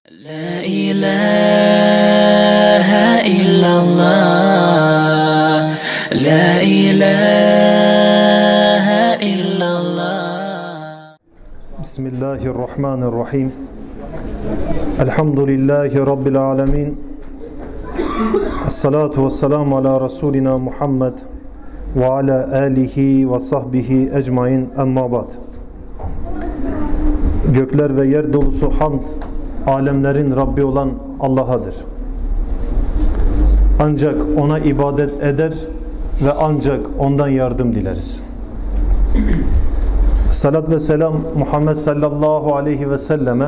La ilahe illallah, la ilahe illallah. Bismillahirrahmanirrahim. Elhamdülillahi Rabbil alemin. Esselatu vesselamu ala Resulina Muhammed ve ala alihi ve sahbihi ecmain, emma ba'd. Gökler ve yer dolusu hamd, alemlerin Rabbi olan Allah'adır. Ancak ona ibadet eder ve ancak ondan yardım dileriz. Salat ve selam Muhammed sallallahu aleyhi ve selleme,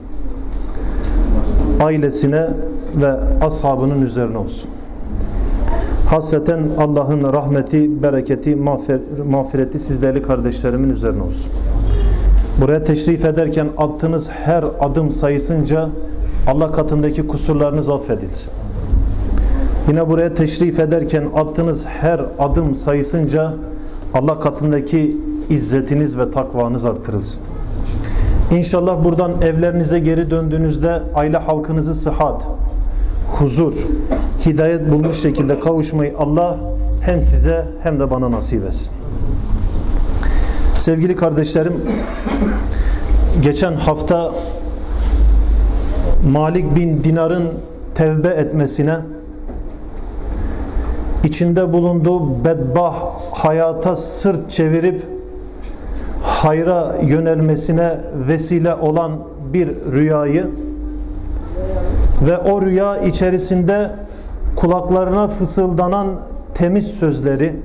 ailesine ve ashabının üzerine olsun. Hasreten Allah'ın rahmeti, bereketi, mağfireti siz değerli kardeşlerimin üzerine olsun. Buraya teşrif ederken attığınız her adım sayısınca Allah katındaki kusurlarınız affedilsin. Yine buraya teşrif ederken attığınız her adım sayısınca Allah katındaki izzetiniz ve takvanız artırılsın. İnşallah buradan evlerinize geri döndüğünüzde aile halkınızı sıhhat, huzur, hidayet bulmuş şekilde kavuşmayı Allah hem size hem de bana nasip etsin. Sevgili kardeşlerim, geçen hafta Malik bin Dinar'ın tevbe etmesine, içinde bulunduğu bedbah hayata sırt çevirip hayra yönelmesine vesile olan bir rüyayı ve o rüya içerisinde kulaklarına fısıldanan temiz sözleri,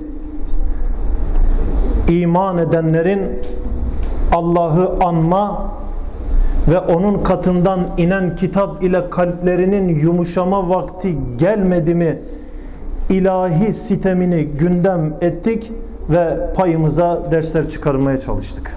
iman edenlerin Allah'ı anma ve onun katından inen kitap ile kalplerinin yumuşama vakti gelmedi mi ilahi sitemini gündem ettik ve payımıza dersler çıkarmaya çalıştık.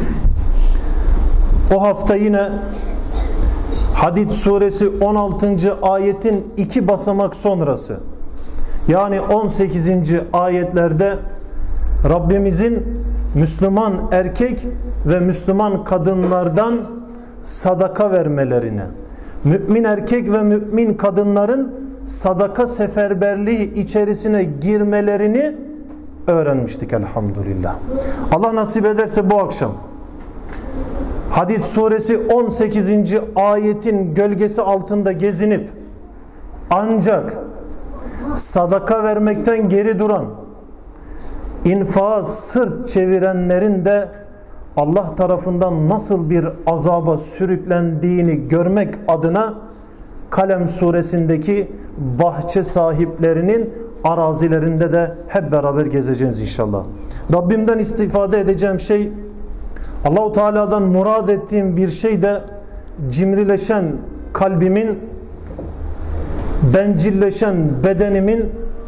O hafta yine Hadid suresi 16. ayetin 2 basamak sonrası, yani 18. ayetlerde Rabbimizin Müslüman erkek ve Müslüman kadınlardan sadaka vermelerine, mümin erkek ve mümin kadınların sadaka seferberliği içerisine girmelerini öğrenmiştik elhamdülillah. Allah nasip ederse bu akşam Hadid suresi 18. ayetin gölgesi altında gezinip ancak sadaka vermekten geri duran, infağa sırt çevirenlerin de Allah tarafından nasıl bir azaba sürüklendiğini görmek adına Kalem suresindeki bahçe sahiplerinin arazilerinde de hep beraber gezeceğiz inşallah. Rabbimden istifade edeceğim şey, Allah-u Teala'dan murad ettiğim bir şey de cimrileşen kalbimin, bencilleşen bedenimin,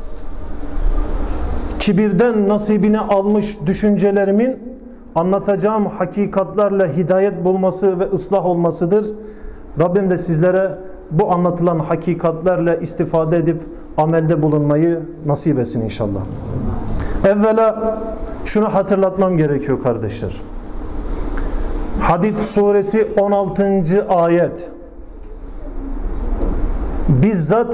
kibirden nasibini almış düşüncelerimin anlatacağım hakikatlarla hidayet bulması ve ıslah olmasıdır. Rabbim de sizlere bu anlatılan hakikatlerle istifade edip amelde bulunmayı nasip etsin inşallah. Evvela şunu hatırlatmam gerekiyor kardeşler. Hadid suresi 16. ayet bizzat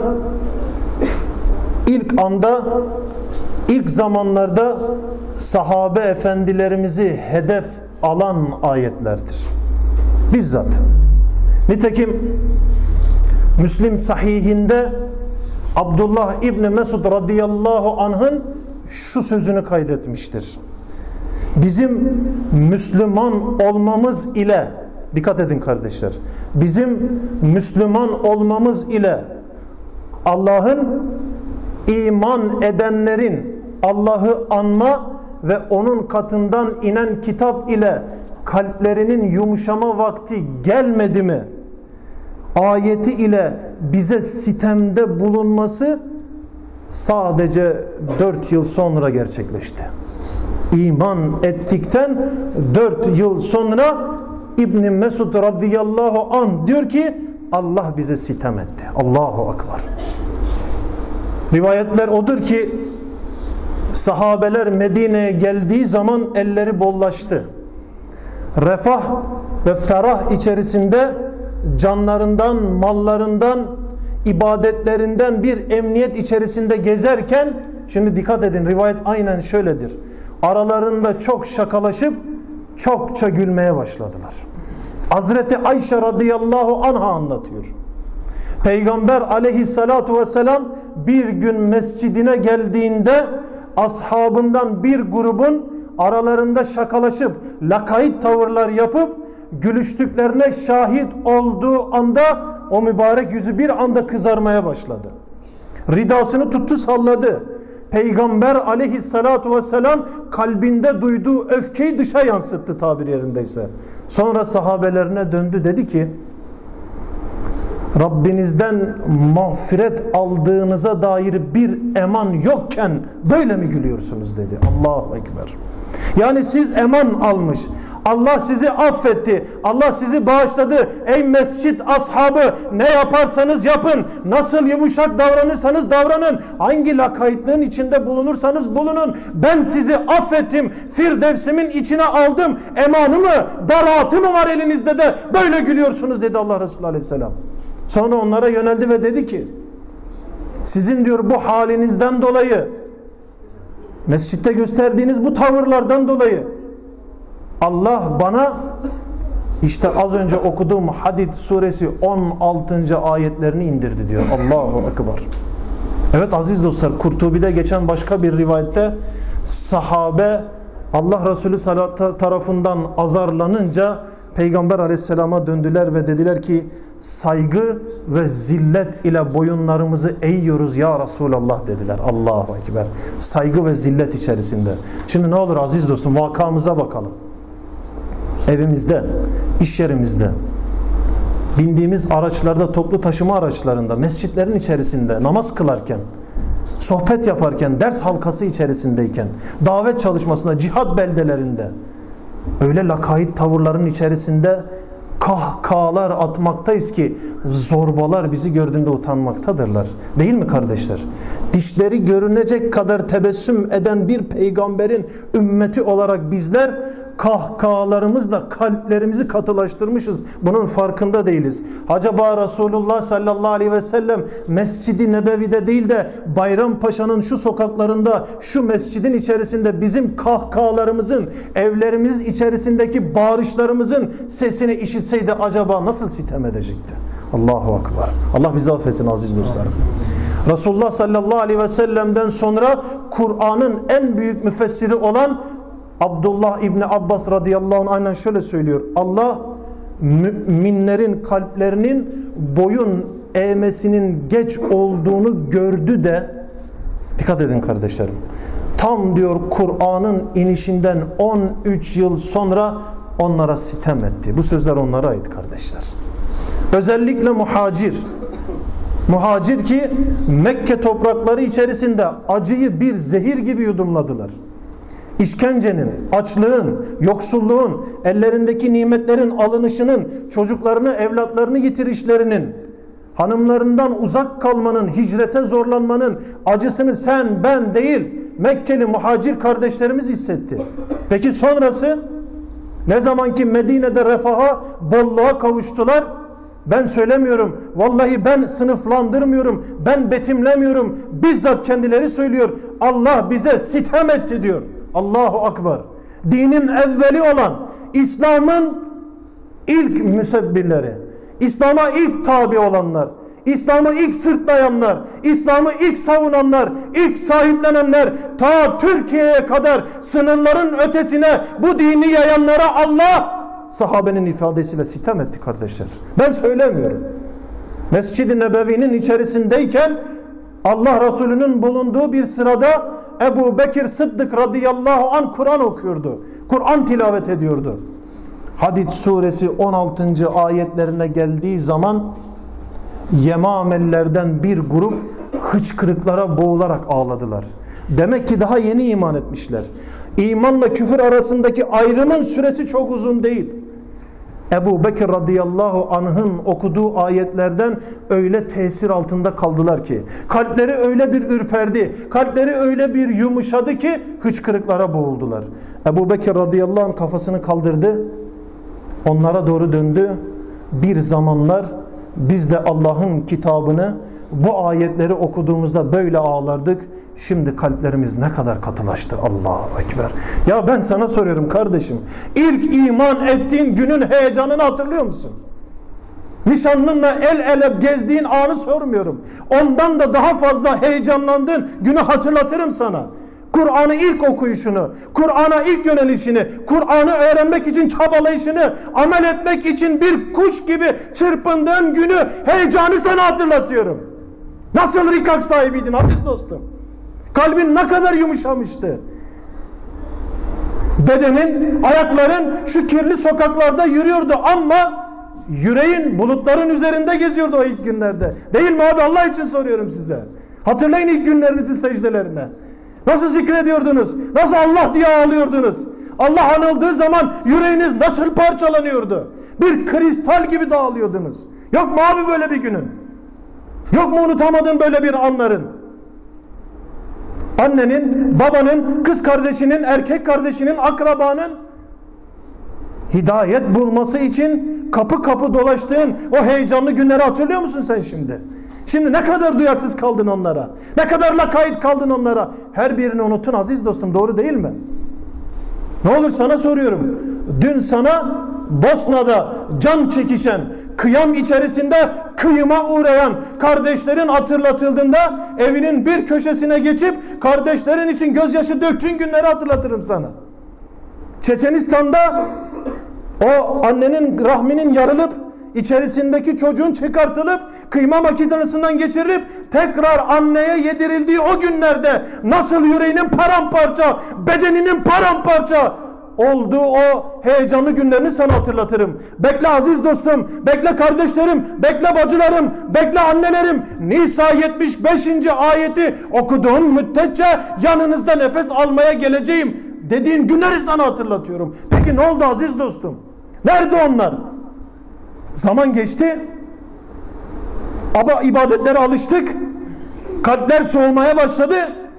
ilk anda, İlk zamanlarda sahabe efendilerimizi hedef alan ayetlerdir. Bizzat. Nitekim Müslim sahihinde Abdullah İbni Mesud radıyallahu anh'ın şu sözünü kaydetmiştir. Bizim Müslüman olmamız ile, dikkat edin kardeşler, bizim Müslüman olmamız ile Allah'ın iman edenlerin Allah'ı anma ve onun katından inen kitap ile kalplerinin yumuşama vakti gelmedi mi ayeti ile bize sitemde bulunması sadece 4 yıl sonra gerçekleşti. İman ettikten 4 yıl sonra İbn Mesud radıyallahu anh diyor ki Allah bize sitem etti. Allahu Ekber. Rivayetler odur ki sahabeler Medine'ye geldiği zaman elleri bollaştı. Refah ve ferah içerisinde canlarından, mallarından, ibadetlerinden bir emniyet içerisinde gezerken, şimdi dikkat edin, rivayet aynen şöyledir. Aralarında çok şakalaşıp çokça gülmeye başladılar. Hazreti Ayşe radıyallahu anha anlatıyor. Peygamber aleyhissalatu vesselam bir gün mescidine geldiğinde ashabından bir grubun aralarında şakalaşıp lakayt tavırlar yapıp gülüştüklerine şahit olduğu anda o mübarek yüzü bir anda kızarmaya başladı. Ridasını tuttu, salladı. Peygamber aleyhissalatu vesselam kalbinde duyduğu öfkeyi dışa yansıttı tabir yerindeyse. Sonra sahabelerine döndü, dedi ki Rabbinizden mağfiret aldığınıza dair bir eman yokken böyle mi gülüyorsunuz dedi. Allahu Ekber. Yani siz eman almış, Allah sizi affetti, Allah sizi bağışladı. Ey mescit ashabı, ne yaparsanız yapın, nasıl yumuşak davranırsanız davranın, hangi lakaytlığın içinde bulunursanız bulunun, ben sizi affettim, Firdevsimin içine aldım, emanı mı, beraatı mı var elinizde de böyle gülüyorsunuz dedi Allah Resulü Aleyhisselam. Sonra onlara yöneldi ve dedi ki sizin diyor bu halinizden dolayı, mescitte gösterdiğiniz bu tavırlardan dolayı Allah bana işte az önce okuduğum Hadid suresi 16. ayetlerini indirdi diyor. Allahu Ekber. Evet aziz dostlar, Kurtubi'de geçen başka bir rivayette sahabe Allah Resulü tarafından azarlanınca Peygamber aleyhisselama döndüler ve dediler ki saygı ve zillet ile boyunlarımızı eğiyoruz ya Resulallah dediler. Allahu Ekber. Saygı ve zillet içerisinde. Şimdi ne olur aziz dostum, vakamıza bakalım. Evimizde, iş yerimizde, bindiğimiz araçlarda, toplu taşıma araçlarında, mescitlerin içerisinde, namaz kılarken, sohbet yaparken, ders halkası içerisindeyken, davet çalışmasında, cihat beldelerinde öyle lakayt tavırların içerisinde kahkahalar atmaktayız ki zorbalar bizi gördüğünde utanmaktadırlar. Değil mi kardeşler? Dişleri görünecek kadar tebessüm eden bir peygamberin ümmeti olarak bizler kahkahalarımızla kalplerimizi katılaştırmışız. Bunun farkında değiliz. Acaba Resulullah sallallahu aleyhi ve sellem Mescid-i Nebevi'de değil de Bayrampaşa'nın şu sokaklarında, şu mescidin içerisinde bizim kahkahalarımızın, evlerimiz içerisindeki bağırışlarımızın sesini işitseydi acaba nasıl sitem edecekti? Allahu Ekber. Allah bizi affetsin aziz dostlarım. Resulullah sallallahu aleyhi ve sellem'den sonra Kur'an'ın en büyük müfessiri olan Abdullah İbni Abbas radıyallahu anh aynen şöyle söylüyor. Allah müminlerin kalplerinin boyun eğmesinin geç olduğunu gördü de, dikkat edin kardeşlerim, tam diyor Kur'an'ın inişinden 13 yıl sonra onlara sitem etti. Bu sözler onlara ait kardeşler. Özellikle muhacir ki Mekke toprakları içerisinde acıyı bir zehir gibi yudumladılar. İşkencenin, açlığın, yoksulluğun, ellerindeki nimetlerin alınışının, çocuklarını, evlatlarını yitirişlerinin, hanımlarından uzak kalmanın, hicrete zorlanmanın acısını sen, ben değil, Mekkeli muhacir kardeşlerimiz hissetti. Peki sonrası? Ne zaman ki Medine'de refaha, bolluğa kavuştular, ben söylemiyorum, vallahi ben sınıflandırmıyorum, ben betimlemiyorum, bizzat kendileri söylüyor, Allah bize sitem etti diyor. Allahu Ekber. Dinin evveli olan, İslam'ın ilk müsebbirleri, İslam'a ilk tabi olanlar, İslam'ı ilk sırtlayanlar, İslam'ı ilk savunanlar, ilk sahiplenenler, ta Türkiye'ye kadar sınırların ötesine bu dini yayanlara Allah sahabenin ifadesiyle sitem etti kardeşler. Ben söylemiyorum. Mescid-i Nebevi'nin içerisindeyken Allah Resulü'nün bulunduğu bir sırada Ebu Bekir Sıddık radıyallahu anh Kur'an okuyordu. Kur'an tilavet ediyordu. Hadid suresi 16. ayetlerine geldiği zaman Yemamellerden bir grup hıçkırıklara boğularak ağladılar. Demek ki daha yeni iman etmişler. İmanla küfür arasındaki ayrımın süresi çok uzun değil. Ebu Bekir radıyallahu anh'ın okuduğu ayetlerden öyle tesir altında kaldılar ki, kalpleri öyle bir ürperdi, kalpleri öyle bir yumuşadı ki hıçkırıklara boğuldular. Ebu Bekir radıyallahu anh kafasını kaldırdı, onlara doğru döndü bir zamanlar biz de Allah'ın kitabını, bu ayetleri okuduğumuzda böyle ağlardık. Şimdi kalplerimiz ne kadar katılaştı. Allahu Ekber. Ya ben sana soruyorum kardeşim. İlk iman ettiğin günün heyecanını hatırlıyor musun? Nişanlınla el ele gezdiğin anı sormuyorum. Ondan da daha fazla heyecanlandığın günü hatırlatırım sana. Kur'an'ı ilk okuyuşunu, Kur'an'a ilk yönelişini, Kur'an'ı öğrenmek için çabalayışını, amel etmek için bir kuş gibi çırpındığın günü, heyecanı sana hatırlatıyorum. Nasıl rikak sahibiydin aziz dostum? Kalbin ne kadar yumuşamıştı? Bedenin, ayakların şu kirli sokaklarda yürüyordu ama yüreğin bulutların üzerinde geziyordu o ilk günlerde. Değil mi abi? Allah için soruyorum size. Hatırlayın ilk günlerinizi secdelerine. Nasıl zikrediyordunuz? Nasıl Allah diye ağlıyordunuz? Allah anıldığı zaman yüreğiniz nasıl parçalanıyordu? Bir kristal gibi dağılıyordunuz. Yok mu abi böyle bir günün? Yok mu unutamadığın böyle bir anların? Annenin, babanın, kız kardeşinin, erkek kardeşinin, akrabanın hidayet bulması için kapı kapı dolaştığın o heyecanlı günleri hatırlıyor musun sen şimdi? Şimdi ne kadar duyarsız kaldın onlara? Ne kadar lakayt kaldın onlara? Her birini unuttun aziz dostum, doğru değil mi? Ne olur sana soruyorum. Dün sana Bosna'da can çekişen, kıyam içerisinde kıyıma uğrayan kardeşlerin hatırlatıldığında evinin bir köşesine geçip kardeşlerin için gözyaşı döktüğün günleri hatırlatırım sana. Çeçenistan'da o annenin rahminin yarılıp içerisindeki çocuğun çıkartılıp kıyma makinesinden geçirilip tekrar anneye yedirildiği o günlerde nasıl yüreğinin paramparça, bedeninin paramparça olduğu o heyecanlı günlerini sana hatırlatırım. Bekle aziz dostum, bekle kardeşlerim, bekle bacılarım, bekle annelerim. Nisa 75. ayeti okuduğun müddetçe yanınızda nefes almaya geleceğim dediğin günleri sana hatırlatıyorum. Peki ne oldu aziz dostum? Nerede onlar? Zaman geçti. Ama ibadetlere alıştık. Kalpler soğumaya başladı.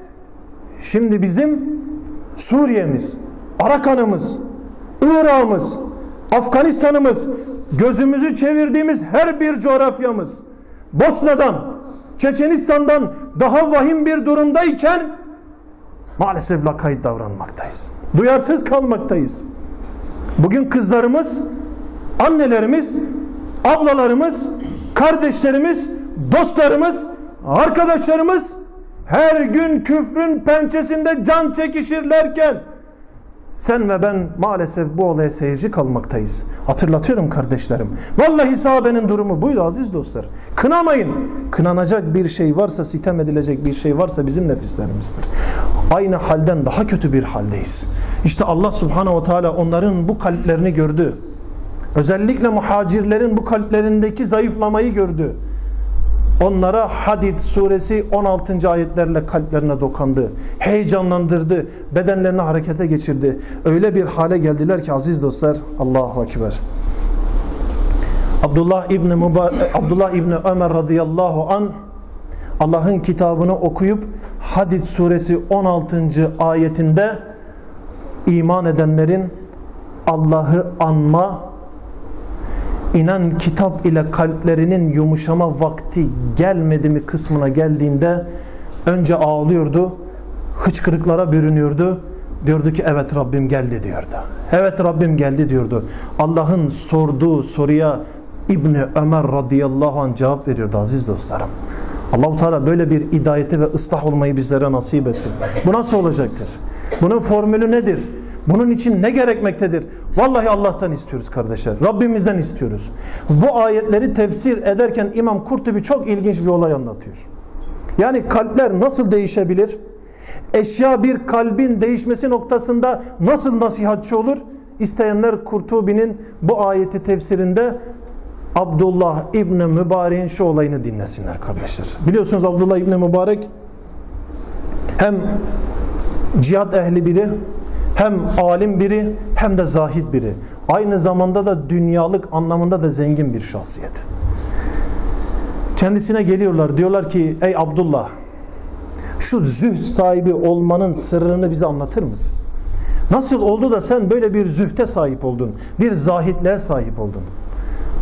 Şimdi bizim Suriye'miz, Arakan'ımız, Irak'ımız, Afganistan'ımız, gözümüzü çevirdiğimiz her bir coğrafyamız Bosna'dan, Çeçenistan'dan daha vahim bir durumdayken maalesef lakayt davranmaktayız. Duyarsız kalmaktayız. Bugün kızlarımız, annelerimiz, ablalarımız, kardeşlerimiz, dostlarımız, arkadaşlarımız her gün küfrün pençesinde can çekişirlerken sen ve ben maalesef bu olaya seyirci kalmaktayız. Hatırlatıyorum kardeşlerim. Vallahi sahabenin durumu buydu aziz dostlar. Kınamayın. Kınanacak bir şey varsa, sitem edilecek bir şey varsa bizim nefislerimizdir. Aynı halden daha kötü bir haldeyiz. İşte Allah Subhanahu ve Teala onların bu kalplerini gördü. Özellikle muhacirlerin bu kalplerindeki zayıflamayı gördü. Onlara Hadid suresi 16. ayetlerle kalplerine dokandı. Heyecanlandırdı. Bedenlerini harekete geçirdi. Öyle bir hale geldiler ki aziz dostlar, Allahu Ekber. Abdullah İbni Ömer radıyallahu an Allah'ın kitabını okuyup Hadid suresi 16. ayetinde iman edenlerin Allah'ı anma, İnan kitap ile kalplerinin yumuşama vakti gelmedi mi kısmına geldiğinde önce ağlıyordu, hıçkırıklara bürünüyordu, diyordu ki evet Rabbim geldi diyordu. Evet Rabbim geldi diyordu. Allah'ın sorduğu soruya İbni Ömer radıyallahu anh cevap veriyordu aziz dostlarım. Allah-u Teala böyle bir hidayeti ve ıslah olmayı bizlere nasip etsin. Bu nasıl olacaktır? Bunun formülü nedir? Bunun için ne gerekmektedir? Vallahi Allah'tan istiyoruz kardeşler. Rabbimizden istiyoruz. Bu ayetleri tefsir ederken İmam Kurtubi çok ilginç bir olay anlatıyor. Yani kalpler nasıl değişebilir? Eşya bir kalbin değişmesi noktasında nasıl nasihatçi olur? İsteyenler Kurtubi'nin bu ayeti tefsirinde Abdullah İbni Mübarek'in şu olayını dinlesinler kardeşler. Biliyorsunuz Abdullah İbni Mübarek hem cihat ehli biri, hem alim biri, hem de zahid biri. Aynı zamanda da dünyalık anlamında da zengin bir şahsiyet. Kendisine geliyorlar, diyorlar ki ey Abdullah, şu zühd sahibi olmanın sırrını bize anlatır mısın? Nasıl oldu da sen böyle bir zühte sahip oldun? Bir zahitliğe sahip oldun?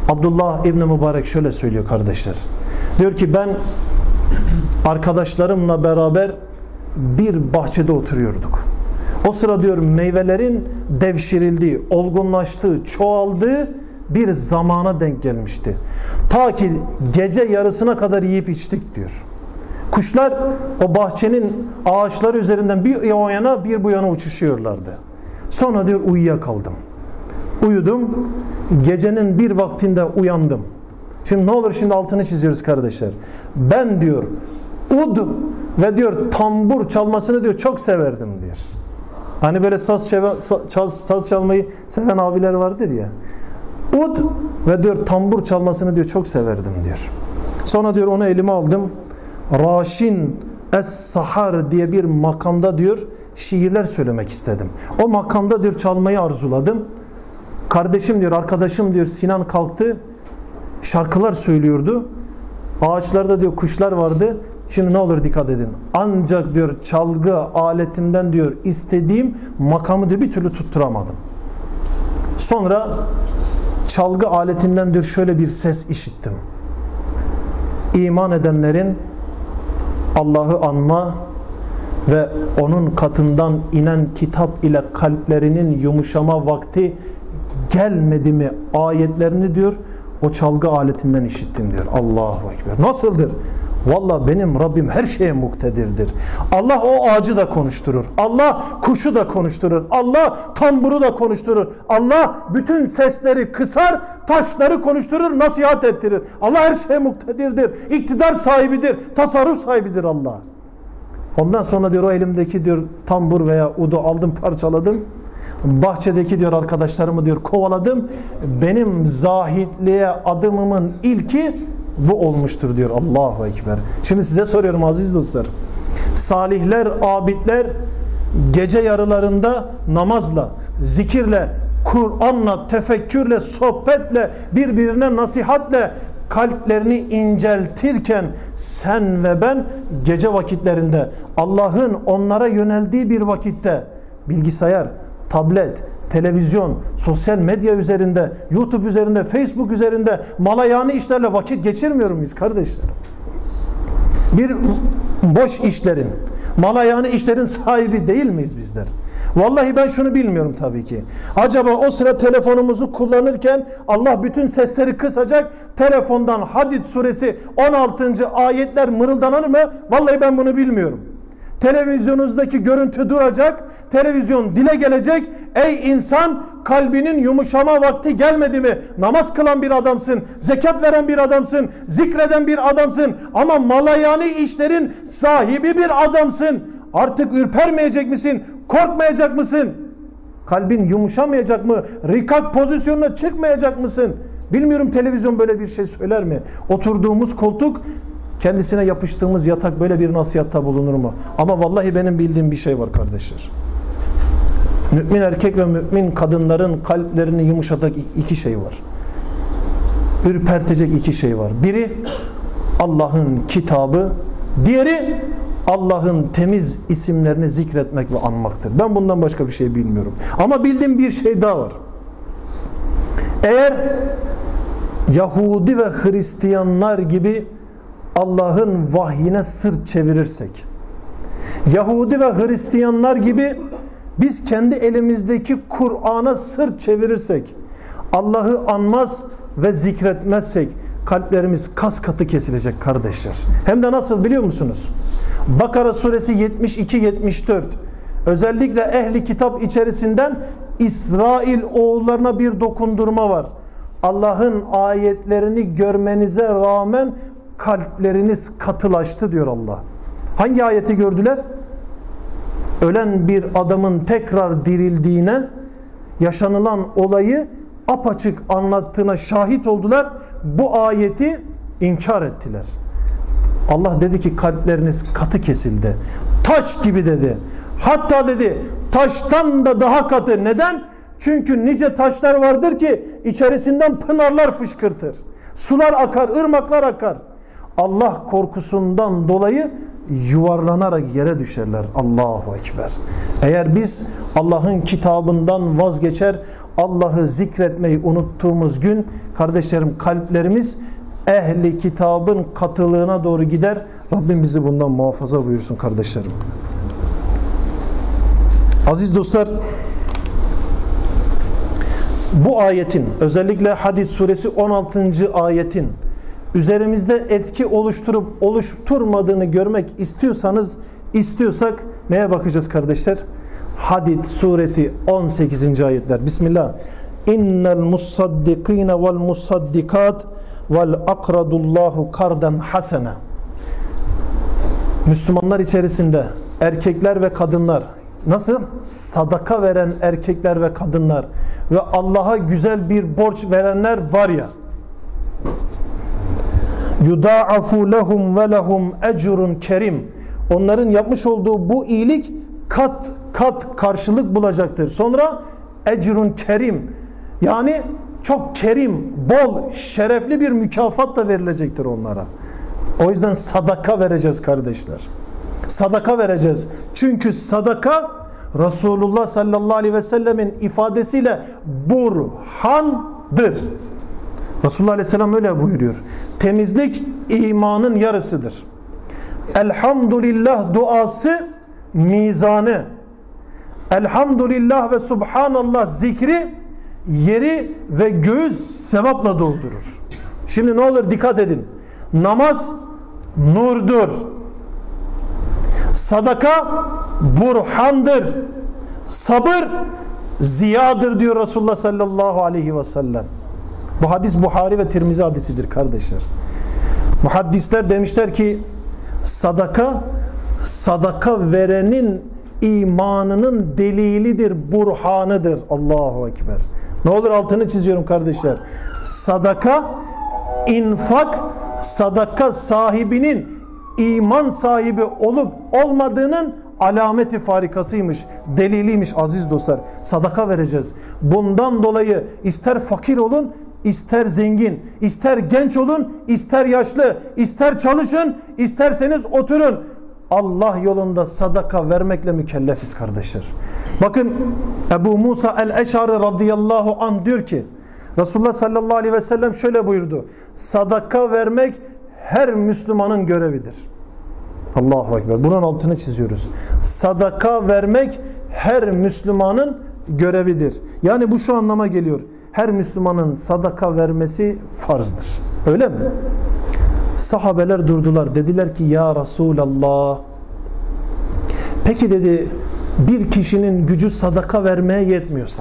Abdullah İbni Mübarek şöyle söylüyor kardeşler. Diyor ki ben arkadaşlarımla beraber bir bahçede oturuyorduk. O sıra diyor meyvelerin devşirildiği, olgunlaştığı, çoğaldığı bir zamana denk gelmişti. Ta ki gece yarısına kadar yiyip içtik diyor. Kuşlar o bahçenin ağaçları üzerinden bir o yana bir bu yana uçuşuyorlardı. Sonra diyor uyuyakaldım. Uyudum. Gecenin bir vaktinde uyandım. Şimdi ne olur şimdi altını çiziyoruz kardeşler. Ben diyor ud ve diyor tambur çalmasını diyor çok severdim diyor. Hani böyle saz çalmayı seven abiler vardır ya. Ud ve diyor tambur çalmasını diyor çok severdim diyor. Sonra diyor onu elime aldım. Raşin Es-Sahar diye bir makamda diyor şiirler söylemek istedim. O makamda diyor çalmayı arzuladım. Kardeşim diyor, arkadaşım diyor Sinan kalktı. Şarkılar söylüyordu. Ağaçlarda diyor kuşlar vardı. Şimdi ne olur dikkat edin. Ancak diyor çalgı aletimden diyor istediğim makamı diyor bir türlü tutturamadım. Sonra çalgı aletinden diyor şöyle bir ses işittim. İman edenlerin Allah'ı anma ve onun katından inen kitap ile kalplerinin yumuşama vakti gelmedi mi ayetlerini diyor o çalgı aletinden işittim diyor. Allahu Ekber. Nasıldır? Vallahi benim Rabbim her şeye muktedirdir. Allah o ağacı da konuşturur. Allah kuşu da konuşturur. Allah tamburu da konuşturur. Allah bütün sesleri kısar, taşları konuşturur, nasihat ettirir. Allah her şeye muktedirdir. İktidar sahibidir. Tasarruf sahibidir Allah. Ondan sonra diyor o elimdeki diyor tambur veya udu aldım parçaladım. Bahçedeki diyor arkadaşlarımı diyor kovaladım. Benim zahitliğe adımımın ilki bu olmuştur diyor. Allahu Ekber. Şimdi size soruyorum aziz dostlar. Salihler, abidler gece yarılarında namazla, zikirle, Kur'an'la, tefekkürle, sohbetle, birbirine nasihatle kalplerini inceltirken sen ve ben gece vakitlerinde Allah'ın onlara yöneldiği bir vakitte bilgisayar, tablet, televizyon, sosyal medya üzerinde, YouTube üzerinde, Facebook üzerinde malayani işlerle vakit geçirmiyor muyuz kardeşler? Bir boş işlerin, malayani işlerin sahibi değil miyiz bizler? Vallahi ben şunu bilmiyorum tabii ki. Acaba o sıra telefonumuzu kullanırken Allah bütün sesleri kısacak, telefondan Hadid suresi 16. ayetler mırıldanır mı? Vallahi ben bunu bilmiyorum. Televizyonunuzdaki görüntü duracak, televizyon dile gelecek. Ey insan, kalbinin yumuşama vakti gelmedi mi? Namaz kılan bir adamsın, zekat veren bir adamsın, zikreden bir adamsın ama malayani işlerin sahibi bir adamsın. Artık ürpermeyecek misin? Korkmayacak mısın? Kalbin yumuşamayacak mı? Rikak pozisyonuna çıkmayacak mısın? Bilmiyorum televizyon böyle bir şey söyler mi? Oturduğumuz koltuk, kendisine yapıştığımız yatak böyle bir nasihatta bulunur mu? Ama vallahi benim bildiğim bir şey var kardeşler. Mümin erkek ve mümin kadınların kalplerini yumuşatacak iki şey var. Ürpertecek iki şey var. Biri Allah'ın kitabı, diğeri Allah'ın temiz isimlerini zikretmek ve anmaktır. Ben bundan başka bir şey bilmiyorum. Ama bildiğim bir şey daha var. Eğer Yahudi ve Hristiyanlar gibi Allah'ın vahyine sırt çevirirsek, Yahudi ve Hristiyanlar gibi biz kendi elimizdeki Kur'an'a sırt çevirirsek, Allah'ı anmaz ve zikretmezsek kalplerimiz kas katı kesilecek kardeşler. Hem de nasıl biliyor musunuz? Bakara suresi 72-74 özellikle ehli kitap içerisinden İsrail oğullarına bir dokundurma var. Allah'ın ayetlerini görmenize rağmen kalpleriniz katılaştı diyor Allah. Hangi ayeti gördüler? Ölen bir adamın tekrar dirildiğine, yaşanılan olayı apaçık anlattığına şahit oldular. Bu ayeti inkar ettiler. Allah dedi ki kalpleriniz katı kesildi. Taş gibi dedi. Hatta dedi taştan da daha katı. Neden? Çünkü nice taşlar vardır ki içerisinden pınarlar fışkırtır. Sular akar, ırmaklar akar. Allah korkusundan dolayı yuvarlanarak yere düşerler. Allahu Ekber. Eğer biz Allah'ın kitabından vazgeçer, Allah'ı zikretmeyi unuttuğumuz gün kardeşlerim kalplerimiz ehli kitabın katılığına doğru gider. Rabbim bizi bundan muhafaza buyursun kardeşlerim. Aziz dostlar, bu ayetin, özellikle Hadid suresi 16. ayetin üzerimizde etki oluşturup oluşturmadığını görmek istiyorsak neye bakacağız kardeşler? Hadid suresi 18. ayetler. Bismillah. İnnel musaddikine vel musaddikat vel akradullahu kardan hasene. Müslümanlar içerisinde erkekler ve kadınlar, nasıl? Sadaka veren erkekler ve kadınlar ve Allah'a güzel bir borç verenler var ya, yudâ'afû lehum ve lehum ecrun kerim. Onların yapmış olduğu bu iyilik kat kat karşılık bulacaktır. Sonra ecrun kerim, yani çok kerim, bol, şerefli bir mükafat da verilecektir onlara. O yüzden sadaka vereceğiz kardeşler. Sadaka vereceğiz. Çünkü sadaka Resulullah sallallahu aleyhi ve sellemin ifadesiyle burhandır. Resulullah aleyhisselam öyle buyuruyor. Temizlik imanın yarısıdır. Elhamdülillah duası mizanı. Elhamdülillah ve subhanallah zikri yeri ve göğü sevapla doldurur. Şimdi ne olur dikkat edin. Namaz nurdur. Sadaka burhandır. Sabır ziyadır diyor Resulullah sallallahu aleyhi ve sellem. Bu hadis Buhari ve Tirmizi hadisidir kardeşler. Muhaddisler demişler ki sadaka verenin imanının delilidir, burhanıdır. Allahu Ekber. Ne olur altını çiziyorum kardeşler. Sadaka, infak, sadaka sahibinin iman sahibi olup olmadığının alameti farikasıymış, deliliymiş aziz dostlar. Sadaka vereceğiz. Bundan dolayı ister fakir olun, ister zengin, ister genç olun, ister yaşlı, ister çalışın, isterseniz oturun. Allah yolunda sadaka vermekle mükellefiz kardeşler. Bakın Ebu Musa el-Eş'ari radıyallahu anh diyor ki Resulullah sallallahu aleyhi ve sellem şöyle buyurdu. Sadaka vermek her Müslümanın görevidir. Allahu Ekber. Bunun altını çiziyoruz. Sadaka vermek her Müslümanın görevidir. Yani bu şu anlama geliyor. Her Müslümanın sadaka vermesi farzdır. Öyle mi? Sahabeler durdular. Dediler ki ya Resulallah, peki dedi, bir kişinin gücü sadaka vermeye yetmiyorsa,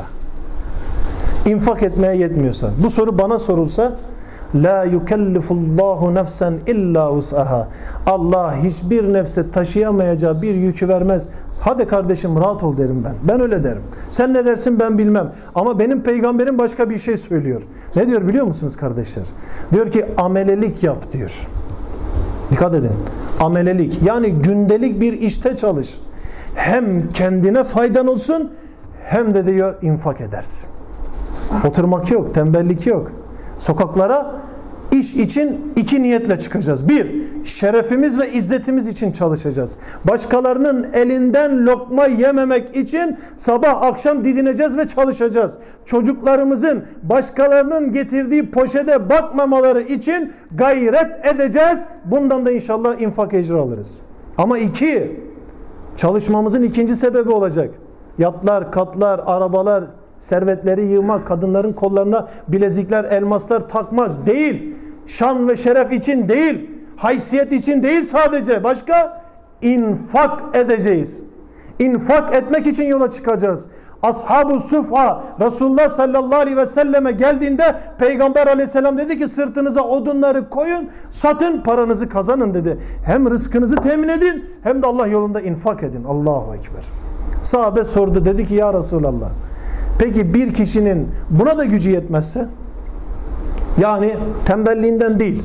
infak etmeye yetmiyorsa, bu soru bana sorulsa, la yukellifullahu nefsen illa vus'aha. Allah hiçbir nefse taşıyamayacağı bir yükü vermez. Hadi kardeşim rahat ol derim ben. Ben öyle derim. Sen ne dersin ben bilmem. Ama benim peygamberim başka bir şey söylüyor. Ne diyor biliyor musunuz kardeşler? Diyor ki amelelik yap diyor. Dikkat edin. Amelelik. Yani gündelik bir işte çalış. Hem kendine faydan olsun hem de diyor infak edersin. Oturmak yok, tembellik yok. Sokaklara iş için iki niyetle çıkacağız. Bir, şerefimiz ve izzetimiz için çalışacağız. Başkalarının elinden lokma yememek için sabah akşam didineceğiz ve çalışacağız. Çocuklarımızın başkalarının getirdiği poşete bakmamaları için gayret edeceğiz. Bundan da inşallah infak ecri alırız. Ama iki, çalışmamızın ikinci sebebi olacak. Yatlar, katlar, arabalar, servetleri yığmak, kadınların kollarına bilezikler, elmaslar takmak değil. Şan ve şeref için değil. Haysiyet için değil sadece. Başka? İnfak edeceğiz. İnfak etmek için yola çıkacağız. Ashab-ı Suffa Resulullah sallallahu aleyhi ve selleme geldiğinde Peygamber aleyhisselam dedi ki sırtınıza odunları koyun, satın, paranızı kazanın dedi. Hem rızkınızı temin edin hem de Allah yolunda infak edin. Allahu Ekber. Sahabe sordu, dedi ki ya Resulallah, peki bir kişinin buna da gücü yetmezse, yani tembelliğinden değil,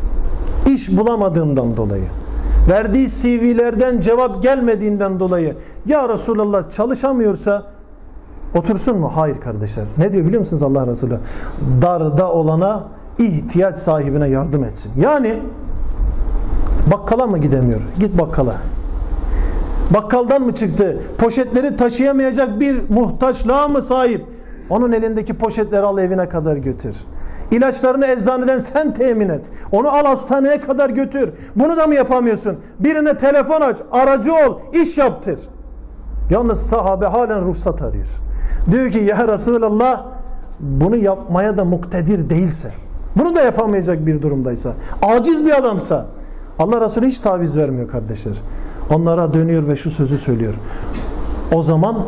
iş bulamadığından dolayı, verdiği CV'lerden cevap gelmediğinden dolayı, ya Resulallah çalışamıyorsa otursun mu? Hayır kardeşler. Ne diyor biliyor musunuz Allah Resulü? Darda olana, ihtiyaç sahibine yardım etsin. Yani bakkala mı gidemiyor? Git bakkala. Bakkaldan mı çıktı? Poşetleri taşıyamayacak bir muhtaçlığa mı sahip? onun elindeki poşetleri al evine kadar götür. İlaçlarını eczaneden sen temin et. Onu al hastaneye kadar götür. Bunu da mı yapamıyorsun? Birine telefon aç, aracı ol, iş yaptır. Yalnız sahabe halen ruhsat arıyor. Diyor ki ya Resulallah, bunu yapmaya da muktedir değilse, bunu da yapamayacak bir durumdaysa, aciz bir adamsa, Allah Resulü hiç taviz vermiyor kardeşler. Onlara dönüyor ve şu sözü söylüyor. O zaman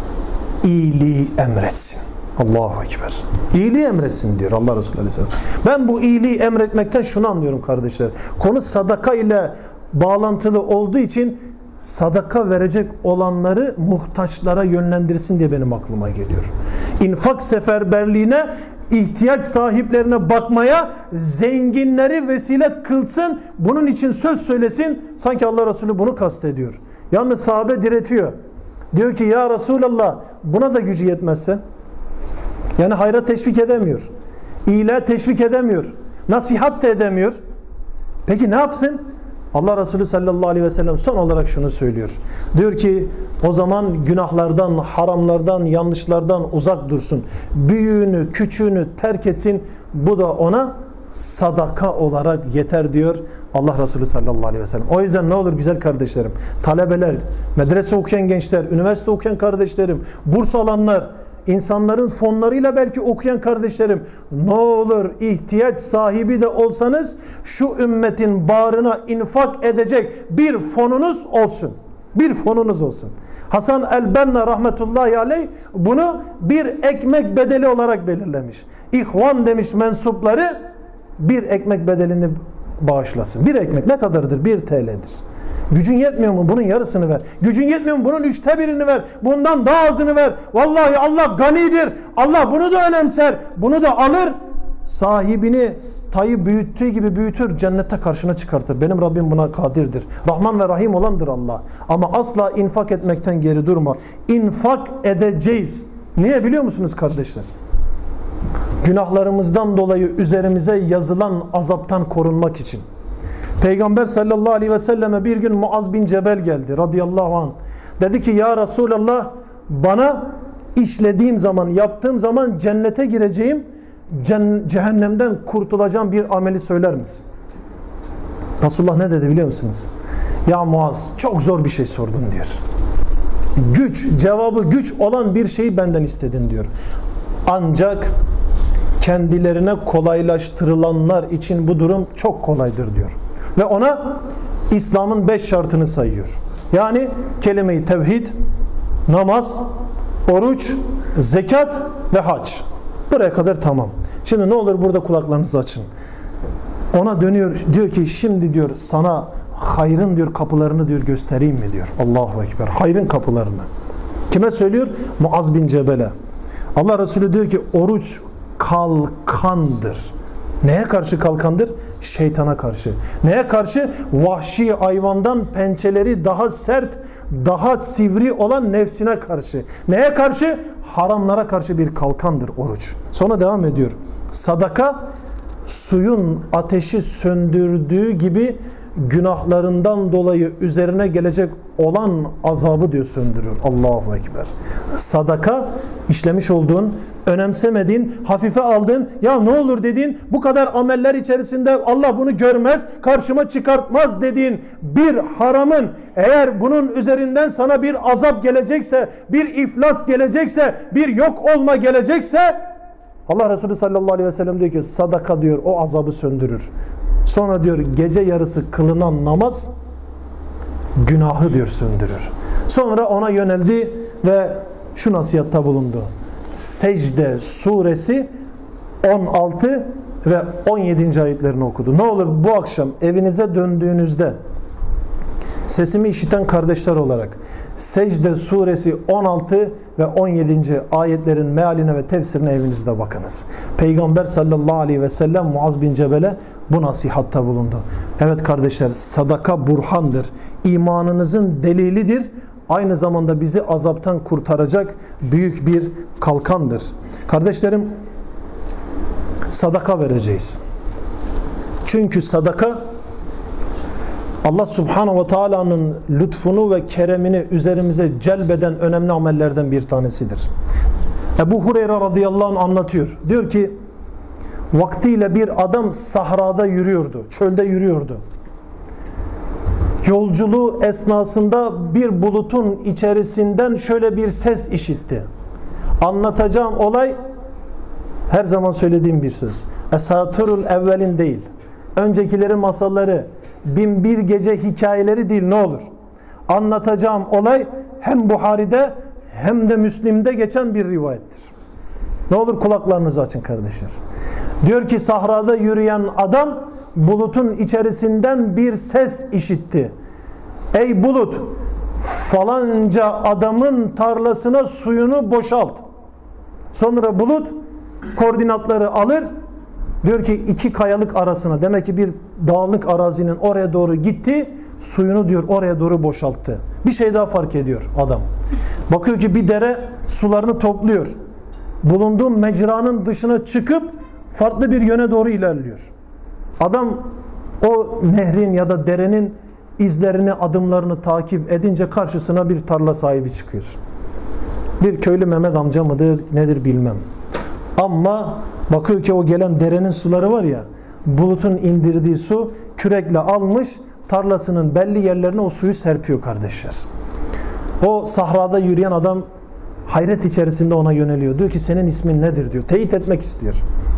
iyiliği emretsin. Allahu Ekber. İyiliği emretsin diyor Allah Resulü Aleyhisselam. Ben bu iyiliği emretmekten şunu anlıyorum kardeşler. Konu sadaka ile bağlantılı olduğu için sadaka verecek olanları muhtaçlara yönlendirsin diye benim aklıma geliyor. İnfak seferberliğine, ihtiyaç sahiplerine bakmaya zenginleri vesile kılsın, bunun için söz söylesin. Sanki Allah Resulü bunu kastediyor. Yalnız sahabe diretiyor. Diyor ki ya Resulallah, buna da gücü yetmezse, yani hayra teşvik edemiyor, iyiliğe teşvik edemiyor, nasihat da edemiyor. Peki ne yapsın? Allah Resulü sallallahu aleyhi ve sellem son olarak şunu söylüyor. Diyor ki o zaman günahlardan, haramlardan, yanlışlardan uzak dursun. Büyüğünü, küçüğünü terk etsin. Bu da ona sadaka olarak yeter diyor Allah Resulü sallallahu aleyhi ve sellem. O yüzden ne olur güzel kardeşlerim, talebeler, medrese okuyan gençler, üniversite okuyan kardeşlerim, burs alanlar, insanların fonlarıyla belki okuyan kardeşlerim, ne olur ihtiyaç sahibi de olsanız şu ümmetin bağrına infak edecek bir fonunuz olsun. Bir fonunuz olsun. Hasan el-Benna rahmetullahi aleyh bunu bir ekmek bedeli olarak belirlemiş. İhvan demiş mensupları, bir ekmek bedelini bağışlasın. Bir ekmek ne kadardır? 1 TL'dir. Gücün yetmiyor mu? Bunun yarısını ver. Gücün yetmiyor mu? Bunun 1/3'ünü ver. Bundan daha azını ver. Vallahi Allah ganidir. Allah bunu da önemser. Bunu da alır. Sahibini tayı büyüttüğü gibi büyütür. Cennette karşına çıkartır. Benim Rabbim buna kadirdir. Rahman ve Rahim olandır Allah. Ama asla infak etmekten geri durma. İnfak edeceğiz. Niye biliyor musunuz kardeşler? Günahlarımızdan dolayı üzerimize yazılan azaptan korunmak için. Peygamber sallallahu aleyhi ve selleme bir gün Muaz bin Cebel geldi radıyallahu anh. Dedi ki ya Resulallah, bana işlediğim zaman, yaptığım zaman cennete gireceğim, cehennemden kurtulacağım bir ameli söyler misin? Resulullah ne dedi biliyor musunuz? Ya Muaz, çok zor bir şey sordun diyor. Cevabı güç olan bir şeyi benden istedin diyor. Ancak kendilerine kolaylaştırılanlar için bu durum çok kolaydır diyor. Ve ona İslam'ın 5 şartını sayıyor. Yani kelime-i tevhid, namaz, oruç, zekat ve hac. Buraya kadar tamam. Şimdi ne olur burada kulaklarınızı açın. Ona dönüyor, diyor ki şimdi diyor sana hayrın diyor kapılarını diyor göstereyim mi diyor. Allahu Ekber. Hayrın kapılarını. Kime söylüyor? Muaz bin Cebel'e. Allah Resulü diyor ki oruç kalkandır. Neye karşı kalkandır? Şeytana karşı. Neye karşı? Vahşi hayvandan pençeleri daha sert, daha sivri olan nefsine karşı. Neye karşı? Haramlara karşı bir kalkandır oruç. Sonra devam ediyor. Sadaka suyun ateşi söndürdüğü gibi günahlarından dolayı üzerine gelecek olan azabı diyor söndürüyor. Allahu Ekber. Sadaka işlemiş olduğun, önemsemediğin, hafife aldığın, ya ne olur dediğin, bu kadar ameller içerisinde Allah bunu görmez, karşıma çıkartmaz dediğin bir haramın eğer bunun üzerinden sana bir azap gelecekse, bir iflas gelecekse, bir yok olma gelecekse Allah Resulü sallallahu aleyhi ve sellem diyor ki sadaka diyor o azabı söndürür. Sonra diyor gece yarısı kılınan namaz günahı diyor söndürür. Sonra ona yöneldi ve şu nasihatta bulundu. Secde suresi 16 ve 17. ayetlerini okudu. Ne olur bu akşam evinize döndüğünüzde sesimi işiten kardeşler olarak Secde suresi 16 ve 17. ayetlerin mealine ve tefsirine evinizde bakınız. Peygamber sallallahu aleyhi ve sellem Muaz bin Cebel'e bu nasihatta bulundu. Evet kardeşler, sadaka burhandır. İmanınızın delilidir. Aynı zamanda bizi azaptan kurtaracak büyük bir kalkandır. Kardeşlerim, sadaka vereceğiz. Çünkü sadaka Allah Subhanahu ve Taala'nın lütfunu ve keremini üzerimize celbeden önemli amellerden bir tanesidir. Ebu Hureyre radıyallahu anh anlatıyor. Diyor ki vaktiyle bir adam sahrada yürüyordu, çölde yürüyordu. Yolculuğu esnasında bir bulutun içerisinden şöyle bir ses işitti. Anlatacağım olay her zaman söylediğim bir söz. Esatirul evvelin değil. Öncekilerin masalları, Binbir Gece hikayeleri değil, ne olur. Anlatacağım olay hem Buhari'de hem de Müslim'de geçen bir rivayettir. Ne olur kulaklarınızı açın kardeşler. Diyor ki sahrada yürüyen adam bulutun içerisinden bir ses işitti. Ey bulut, falanca adamın tarlasına suyunu boşalt. Sonra bulut koordinatları alır. Diyor ki iki kayalık arasına, demek ki bir dağlık arazinin oraya doğru gitti. Suyunu diyor oraya doğru boşalttı. Bir şey daha fark ediyor adam. Bakıyor ki bir dere sularını topluyor. Bulunduğu mecranın dışına çıkıp farklı bir yöne doğru ilerliyor. Adam o nehrin ya da derenin izlerini, adımlarını takip edince karşısına bir tarla sahibi çıkıyor. Bir köylü Mehmet amca mıdır nedir bilmem. Ama bakıyor ki o gelen derenin suları var ya, bulutun indirdiği su kürekle almış, tarlasının belli yerlerine o suyu serpiyor kardeşler. O sahrada yürüyen adam hayret içerisinde ona yöneliyor. Diyor ki senin ismin nedir diyor. Teyit etmek istiyor.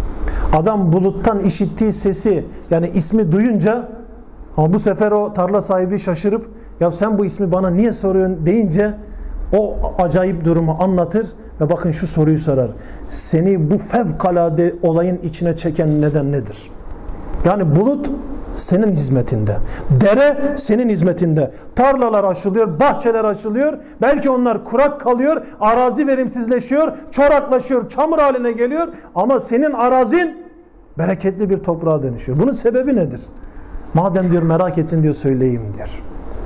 Adam buluttan işittiği sesi, yani ismi duyunca, ama bu sefer o tarla sahibi şaşırıp ya sen bu ismi bana niye soruyorsun deyince o acayip durumu anlatır ve bakın şu soruyu sorar. Seni bu fevkalade olayın içine çeken neden nedir? Yani bulut senin hizmetinde. Dere senin hizmetinde. Tarlalar aşılıyor, bahçeler aşılıyor. Belki onlar kurak kalıyor, arazi verimsizleşiyor, çoraklaşıyor, çamur haline geliyor. Ama senin arazin bereketli bir toprağa dönüşüyor. Bunun sebebi nedir? Madem diyor merak ettin diyor söyleyeyim diyor.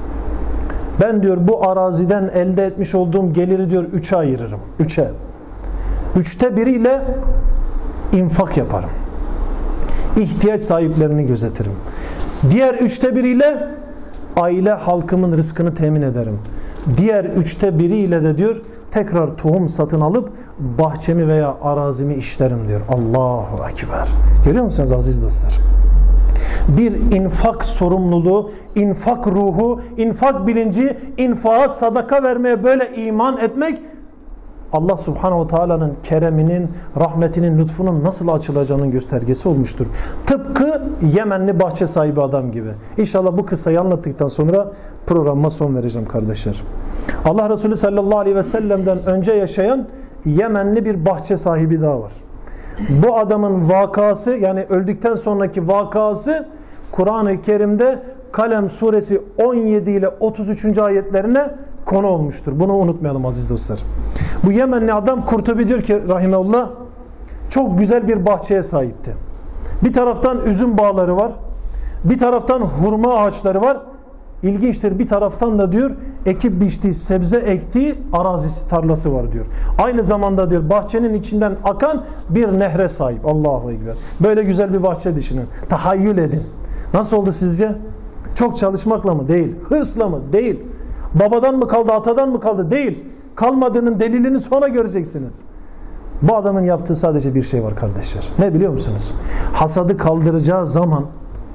Ben diyor bu araziden elde etmiş olduğum geliri diyor 3'e ayırırım. 3'e. 3'te biriyle infak yaparım. İhtiyaç sahiplerini gözetirim. Diğer 3'te biriyle aile halkımın rızkını temin ederim. Diğer 3'te biriyle de diyor tekrar tohum satın alıp bahçemi veya arazimi işlerim diyor. Allahu Ekber. Görüyor musunuz aziz dostlar? Bir infak sorumluluğu, infak ruhu, infak bilinci, infağa sadaka vermeye böyle iman etmek, Allah Subhanahu Teala'nın kereminin, rahmetinin, lütfunun nasıl açılacağının göstergesi olmuştur. Tıpkı Yemenli bahçe sahibi adam gibi. İnşallah bu kıssayı anlattıktan sonra programıma son vereceğim kardeşler. Allah Resulü sallallahu aleyhi ve sellem'den önce yaşayan Yemenli bir bahçe sahibi daha var. Bu adamın vakası, yani öldükten sonraki vakası Kur'an-ı Kerim'de Kalem suresi 17 ile 33. ayetlerine konu olmuştur. Bunu unutmayalım aziz dostlar. Bu Yemenli adam, Kurtubi diyor ki rahimeullah, çok güzel bir bahçeye sahipti. Bir taraftan üzüm bağları var. Bir taraftan hurma ağaçları var. İlginçtir, bir taraftan da diyor ekip biçtiği, sebze ektiği arazisi, tarlası var diyor. Aynı zamanda diyor bahçenin içinden akan bir nehre sahip. Allahu Ekber. Böyle güzel bir bahçe düşünün. Tahayyül edin. Nasıl oldu sizce? Çok çalışmakla mı? Değil. Hırsla mı? Değil. Babadan mı kaldı, atadan mı kaldı? Değil. Kalmadığının delilini sonra göreceksiniz. Bu adamın yaptığı sadece bir şey var kardeşler. Ne biliyor musunuz? Hasadı kaldıracağı zaman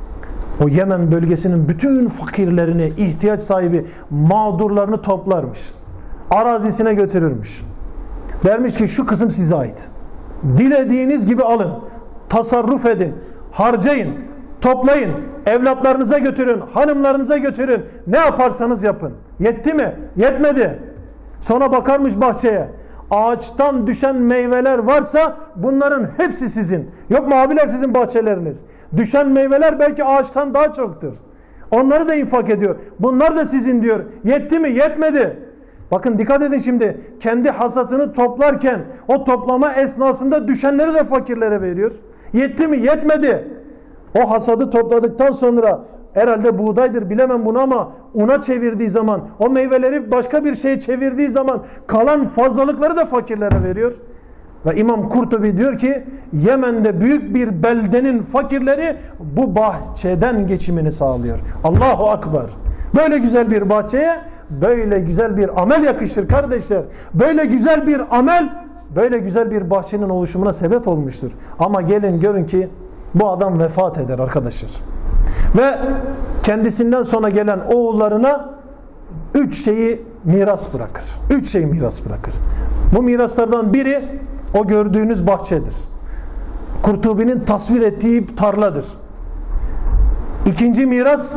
o Yemen bölgesinin bütün fakirlerini, ihtiyaç sahibi mağdurlarını toplarmış. Arazisine götürürmüş. Dermiş ki şu kısım size ait. Dilediğiniz gibi alın. Tasarruf edin. Harcayın. Toplayın. Evlatlarınıza götürün. Hanımlarınıza götürün. Ne yaparsanız yapın. Yetti mi? Yetmedi. Sonra bakarmış bahçeye. Ağaçtan düşen meyveler varsa bunların hepsi sizin. Yok mu abiler sizin bahçeleriniz? Düşen meyveler belki ağaçtan daha çoktur. Onları da infak ediyor. Bunlar da sizin diyor. Yetti mi? Yetmedi. Bakın dikkat edin şimdi. Kendi hasatını toplarken o toplama esnasında düşenleri de fakirlere veriyor. Yetti mi? Yetmedi. O hasadı topladıktan sonra herhalde buğdaydır bilemem bunu ama una çevirdiği zaman, o meyveleri başka bir şeye çevirdiği zaman kalan fazlalıkları da fakirlere veriyor. Ve İmam Kurtubi diyor ki Yemen'de büyük bir beldenin fakirleri bu bahçeden geçimini sağlıyor. Allahu Ekber. Böyle güzel bir bahçeye böyle güzel bir amel yakışır kardeşler. Böyle güzel bir amel böyle güzel bir bahçenin oluşumuna sebep olmuştur. Ama gelin görün ki bu adam vefat eder arkadaşlar. Ve kendisinden sonra gelen oğullarına 3 şeyi miras bırakır. 3 şeyi miras bırakır. Bu miraslardan biri o gördüğünüz bahçedir. Kurtubi'nin tasvir ettiği tarladır. İkinci miras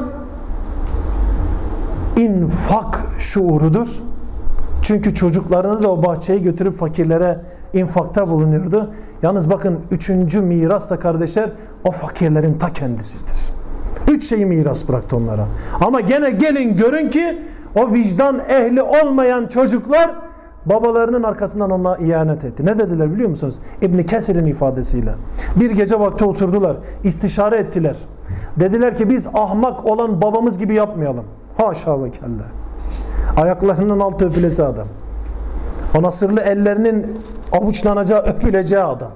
infak şuurudur. Çünkü çocuklarını da o bahçeye götürüp fakirlere infakta bulunuyordu. Yalnız bakın 3. miras da kardeşler o fakirlerin ta kendisidir. 3 şeyi miras bıraktı onlara. Ama gene gelin görün ki o vicdan ehli olmayan çocuklar babalarının arkasından ona ihanet etti. Ne dediler biliyor musunuz? İbn Kesir'in ifadesiyle. Bir gece vakti oturdular, istişare ettiler. Dediler ki biz ahmak olan babamız gibi yapmayalım. Haşa ve kella. Ayaklarının altı öpülesi adam. O nasırlı ellerinin avuçlanacağı, öpüleceği adam.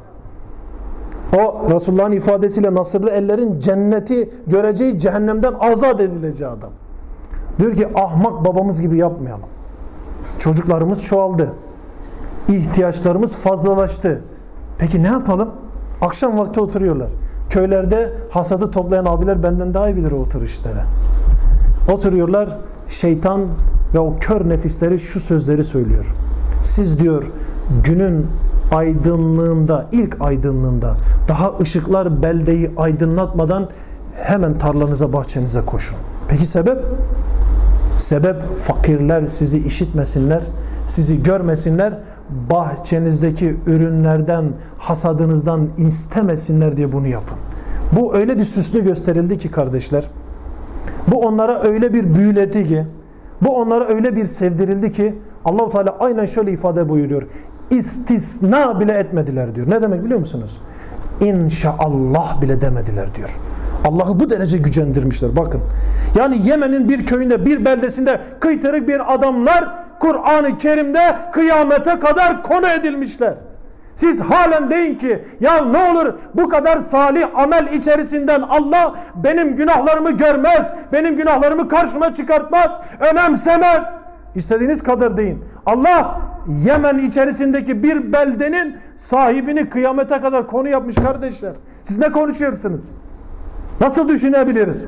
O Resulullah'ın ifadesiyle nasırlı ellerin cenneti göreceği, cehennemden azat edileceği adam. Diyor ki ahmak babamız gibi yapmayalım. Çocuklarımız çoğaldı. İhtiyaçlarımız fazlalaştı. Peki ne yapalım? Akşam vakti oturuyorlar. Köylerde hasadı toplayan abiler benden daha iyi bilir o oturuşları. Oturuyorlar. Şeytan ve o kör nefisleri şu sözleri söylüyor. Siz diyor günün aydınlığında, ilk aydınlığında daha ışıklar beldeyi aydınlatmadan hemen tarlanıza, bahçenize koşun. Peki sebep? Sebep fakirler sizi işitmesinler, sizi görmesinler, bahçenizdeki ürünlerden, hasadınızdan istemesinler diye bunu yapın. Bu öyle bir süslü gösterildi ki kardeşler, bu onlara öyle bir büyüledi ki, bu onlara öyle bir sevdirildi ki Allah-u Teala aynen şöyle ifade buyuruyor. İstisna bile etmediler diyor. Ne demek biliyor musunuz? İnşaallah bile demediler diyor. Allah'ı bu derece gücendirmişler. Bakın. Yani Yemen'in bir köyünde, bir beldesinde kıytırık bir adamlar Kur'an-ı Kerim'de kıyamete kadar konu edilmişler. Siz halen deyin ki ya ne olur bu kadar salih amel içerisinden Allah benim günahlarımı görmez, benim günahlarımı karşıma çıkartmaz, önemsemez. İstediğiniz kadar deyin. Allah Yemen içerisindeki bir beldenin sahibini kıyamete kadar konu yapmış kardeşler. Siz ne konuşuyorsunuz? Nasıl düşünebiliriz?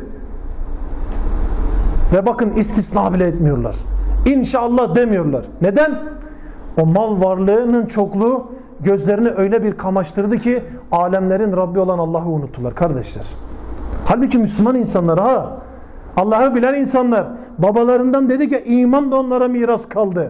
Ve bakın istisna bile etmiyorlar. İnşallah demiyorlar. Neden? O mal varlığının çokluğu gözlerini öyle bir kamaştırdı ki alemlerin Rabbi olan Allah'ı unuttular kardeşler. Halbuki Müslüman insanlar Allah'ı bilen insanlar babalarından dedi ki iman da onlara miras kaldı.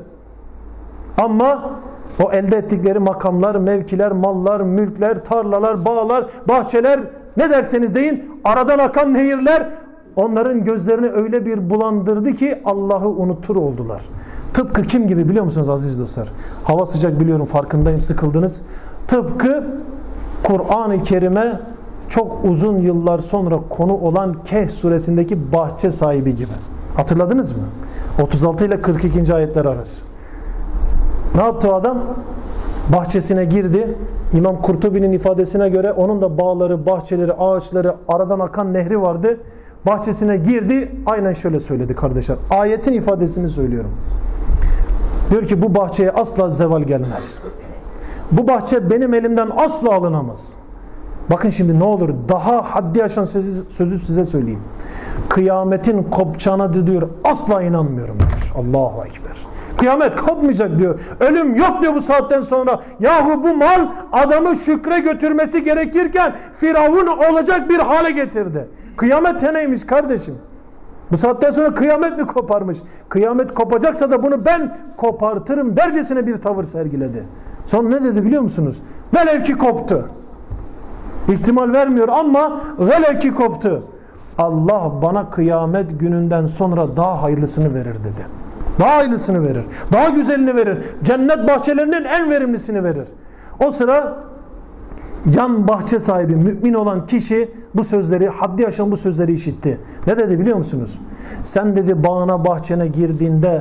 Ama o elde ettikleri makamlar, mevkiler, mallar, mülkler, tarlalar, bağlar, bahçeler ne derseniz deyin aradan akan nehirler onların gözlerini öyle bir bulandırdı ki Allah'ı unutur oldular. Tıpkı kim gibi biliyor musunuz aziz dostlar? Hava sıcak biliyorum farkındayım sıkıldınız. Tıpkı Kur'an-ı Kerim'e çok uzun yıllar sonra konu olan Kehf suresindeki bahçe sahibi gibi. Hatırladınız mı? 36 ile 42. ayetler arası. Ne yaptı o adam? Bahçesine girdi. İmam Kurtubi'nin ifadesine göre onun da bağları, bahçeleri, ağaçları, aradan akan nehri vardı. Bahçesine girdi. Aynen şöyle söyledi kardeşler. Ayetin ifadesini söylüyorum. Diyor ki bu bahçeye asla zeval gelmez. Bu bahçe benim elimden asla alınamaz. Bakın şimdi ne olur daha haddi aşan sözü size söyleyeyim. Kıyametin kopacağına diyor asla inanmıyorum diyor. Allahu Ekber. Kıyamet kopmayacak diyor. Ölüm yok diyor bu saatten sonra. Yahu bu mal adamı şükre götürmesi gerekirken Firavun olacak bir hale getirdi. Kıyamet neymiş kardeşim? Bu saatten sonra kıyamet mi koparmış? Kıyamet kopacaksa da bunu ben kopartırım dercesine bir tavır sergiledi. Sonra ne dedi biliyor musunuz? Velev ki koptu. İhtimal vermiyor ama velev ki koptu. Allah bana kıyamet gününden sonra daha hayırlısını verir dedi. Daha hayırlısını verir. Daha güzelini verir. Cennet bahçelerinin en verimlisini verir. O sıra yan bahçe sahibi mümin olan kişi bu sözleri, haddi aşan bu sözleri işitti. Ne dedi biliyor musunuz? Sen dedi bağına bahçene girdiğinde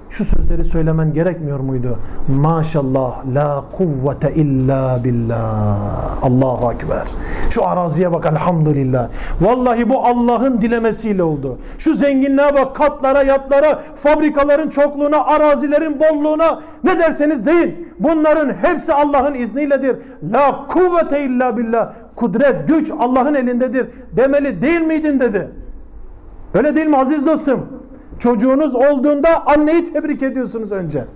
şu sözleri söylemen gerekmiyor muydu? Maşallah la kuvvete illa billah. Allahu Ekber. Şu araziye bak, elhamdülillah. Vallahi bu Allah'ın dilemesiyle oldu. Şu zenginliğe bak, katlara, yatlara, fabrikaların çokluğuna, arazilerin bolluğuna, ne derseniz deyin. Bunların hepsi Allah'ın izniyledir. La kuvvete illa billah. Kudret, güç Allah'ın elindedir demeli değil miydin dedi. Öyle değil mi aziz dostum? Çocuğunuz olduğunda anneyi tebrik ediyorsunuz önce.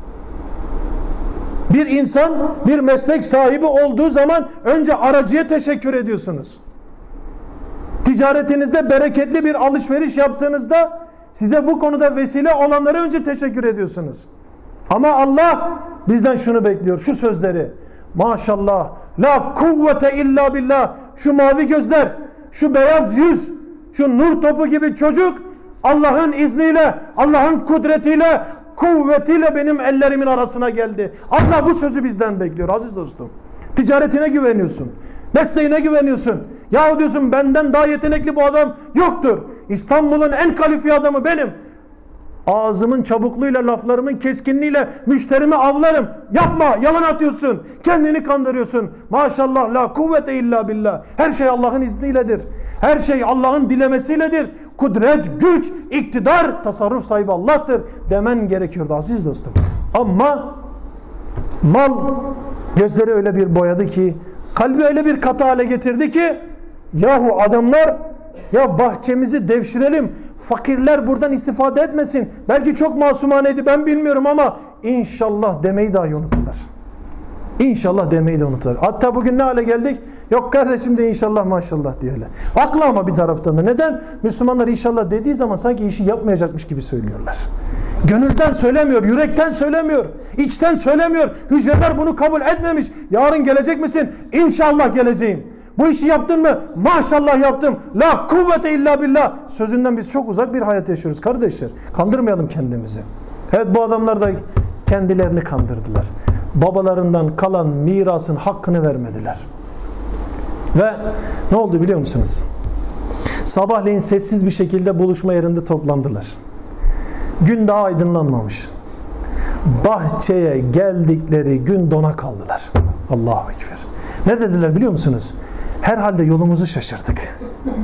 Bir insan bir meslek sahibi olduğu zaman önce aracıya teşekkür ediyorsunuz. Ticaretinizde bereketli bir alışveriş yaptığınızda size bu konuda vesile olanlara önce teşekkür ediyorsunuz. Ama Allah bizden şunu bekliyor, şu sözleri. Maşallah la kuvvete illa billah. Şu mavi gözler, şu beyaz yüz, şu nur topu gibi çocuk Allah'ın izniyle, Allah'ın kudretiyle, kuvvetiyle benim ellerimin arasına geldi. Allah bu sözü bizden bekliyor aziz dostum. Ticaretine güveniyorsun, mesleğine güveniyorsun. Yahu diyorsun benden daha yetenekli bu adam yoktur. İstanbul'un en kalifiye adamı benim. Ağzımın çabukluğuyla, laflarımın keskinliğiyle müşterimi avlarım. Yapma, yalan atıyorsun. Kendini kandırıyorsun. Maşallah la kuvvete illa billah. Her şey Allah'ın izniyledir. Her şey Allah'ın dilemesiyledir. Kudret, güç, iktidar, tasarruf sahibi Allah'tır demen gerekiyordu aziz dostum. Ama mal gözleri öyle bir boyadı ki, kalbi öyle bir katı hale getirdi ki, yahu adamlar, ya bahçemizi devşirelim, fakirler buradan istifade etmesin. Belki çok masumaneydi, ben bilmiyorum ama inşallah demeyi dahi unuttular. İnşallah demeyi de unuttular. Hatta bugün ne hale geldik? Yok kardeşim de inşallah maşallah diyorlar. Haklı ama bir taraftan da. Neden? Müslümanlar inşallah dediği zaman sanki işi yapmayacakmış gibi söylüyorlar. Gönülden söylemiyor, yürekten söylemiyor, içten söylemiyor. Hücreler bunu kabul etmemiş. Yarın gelecek misin? İnşallah geleceğim. Bu işi yaptın mı? Maşallah yaptım. La kuvvete illa billah. Sözünden biz çok uzak bir hayat yaşıyoruz kardeşler. Kandırmayalım kendimizi. Evet, bu adamlar da kendilerini kandırdılar. Babalarından kalan mirasın hakkını vermediler. Ve ne oldu biliyor musunuz? Sabahleyin sessiz bir şekilde buluşma yerinde toplandılar. Gün daha aydınlanmamış. Bahçeye geldikleri gün dona kaldılar. Allahu Ekber. Ne dediler biliyor musunuz? Herhalde yolumuzu şaşırdık.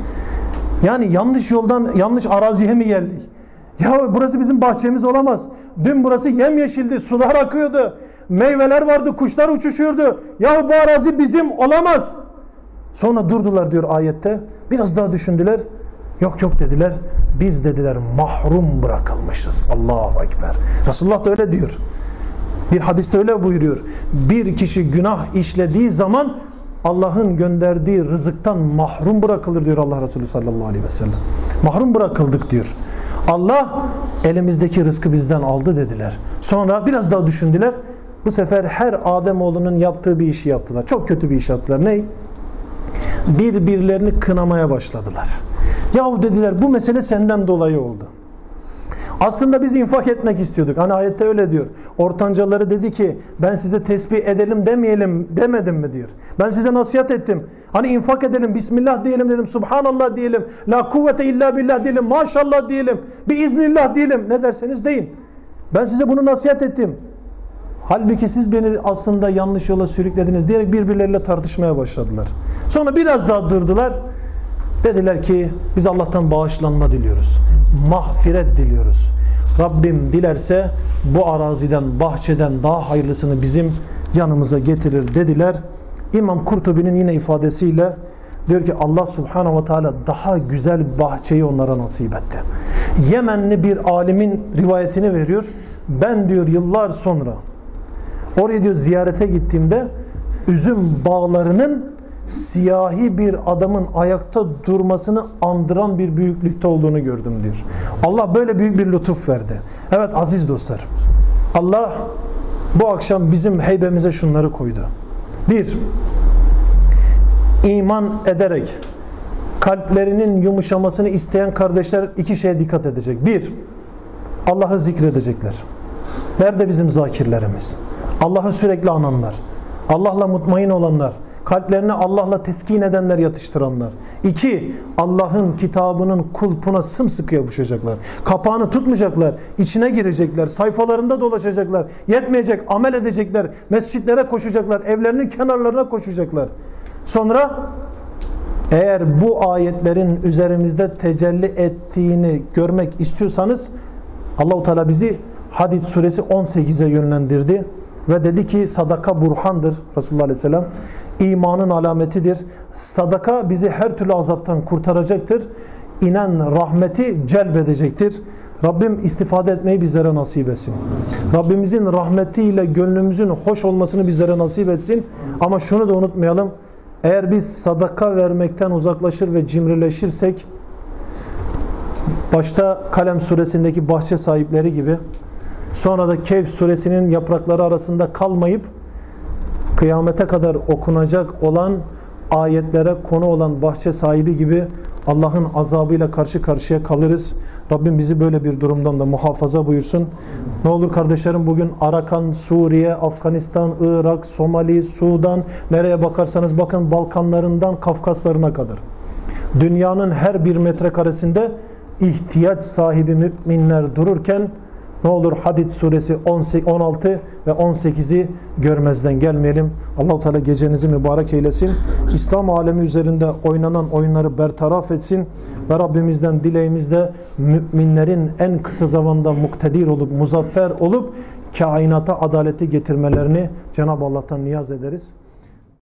Yani yanlış yoldan, yanlış araziye mi geldik? Ya burası bizim bahçemiz olamaz. Dün burası yemyeşildi, sular akıyordu. Meyveler vardı, kuşlar uçuşuyordu. Ya bu arazi bizim olamaz. Sonra durdular diyor ayette. Biraz daha düşündüler. Yok yok dediler. Biz dediler mahrum bırakılmışız. Allahu Ekber. Resulullah da öyle diyor. Bir hadiste öyle buyuruyor. Bir kişi günah işlediği zaman Allah'ın gönderdiği rızıktan mahrum bırakılır diyor Allah Resulü sallallahu aleyhi ve sellem. Mahrum bırakıldık diyor. Allah elimizdeki rızkı bizden aldı dediler. Sonra biraz daha düşündüler. Bu sefer her Ademoğlunun yaptığı bir işi yaptılar. Çok kötü bir iş yaptılar. Ne? Birbirlerini kınamaya başladılar. Yahu dediler bu mesele senden dolayı oldu. Aslında biz infak etmek istiyorduk. Hani ayette öyle diyor. Ortancaları dedi ki ben size tesbih edelim demeyelim demedim mi diyor. Ben size nasihat ettim. Hani infak edelim, Bismillah diyelim dedim, Subhanallah diyelim, La kuvvete illa billah diyelim, Maşallah diyelim, Biiznillah diyelim. Ne derseniz deyin. Ben size bunu nasihat ettim. Halbuki siz beni aslında yanlış yola sürüklediniz diyerek birbirleriyle tartışmaya başladılar. Sonra biraz daha durdular. Dediler ki biz Allah'tan bağışlanma diliyoruz. Mağfiret diliyoruz. Rabbim dilerse bu araziden, bahçeden daha hayırlısını bizim yanımıza getirir dediler. İmam Kurtubi'nin yine ifadesiyle diyor ki Allah Subhanahu ve Teala daha güzel bahçeyi onlara nasip etti. Yemenli bir alimin rivayetini veriyor. Ben diyor yıllar sonra oraya diyor ziyarete gittiğimde üzüm bağlarının siyahi bir adamın ayakta durmasını andıran bir büyüklükte olduğunu gördüm diyor. Allah böyle büyük bir lütuf verdi. Evet aziz dostlar, Allah bu akşam bizim heybemize şunları koydu. Bir, iman ederek kalplerinin yumuşamasını isteyen kardeşler iki şeye dikkat edecek. Bir, Allah'ı zikredecekler. Nerede bizim zakirlerimiz? Allah'ı sürekli ananlar, Allah'la mutmain olanlar, kalplerini Allah'la teskin edenler, yatıştıranlar. 2. Allah'ın kitabının kulpuna sımsıkı yapışacaklar. Kapağını tutmayacaklar. İçine girecekler. Sayfalarında dolaşacaklar. Yetmeyecek, amel edecekler. Mescitlere koşacaklar. Evlerinin kenarlarına koşacaklar. Sonra eğer bu ayetlerin üzerimizde tecelli ettiğini görmek istiyorsanız Allah-u Teala bizi Hadid suresi 18'e yönlendirdi ve dedi ki sadaka burhandır. Resulullah Aleyhisselam imanın alametidir. Sadaka bizi her türlü azaptan kurtaracaktır. İnen rahmeti celbedecektir. Rabbim istifade etmeyi bizlere nasip etsin. Rabbimizin rahmetiyle gönlümüzün hoş olmasını bizlere nasip etsin. Ama şunu da unutmayalım. Eğer biz sadaka vermekten uzaklaşır ve cimrileşirsek, başta Kalem suresindeki bahçe sahipleri gibi, sonra da Kehf suresinin yaprakları arasında kalmayıp kıyamete kadar okunacak olan ayetlere konu olan bahçe sahibi gibi Allah'ın azabıyla karşı karşıya kalırız. Rabbim bizi böyle bir durumdan da muhafaza buyursun. Ne olur kardeşlerim, bugün Arakan, Suriye, Afganistan, Irak, Somali, Sudan, nereye bakarsanız bakın, Balkanlarından Kafkaslarına kadar dünyanın her bir metrekaresinde ihtiyaç sahibi müminler dururken ne olur Hadid suresi 16 ve 18'i görmezden gelmeyelim. Allah-u Teala gecenizi mübarek eylesin. İslam alemi üzerinde oynanan oyunları bertaraf etsin. Ve Rabbimizden dileğimiz de müminlerin en kısa zamanda muktedir olup, muzaffer olup kainata adaleti getirmelerini Cenab-ı Allah'tan niyaz ederiz.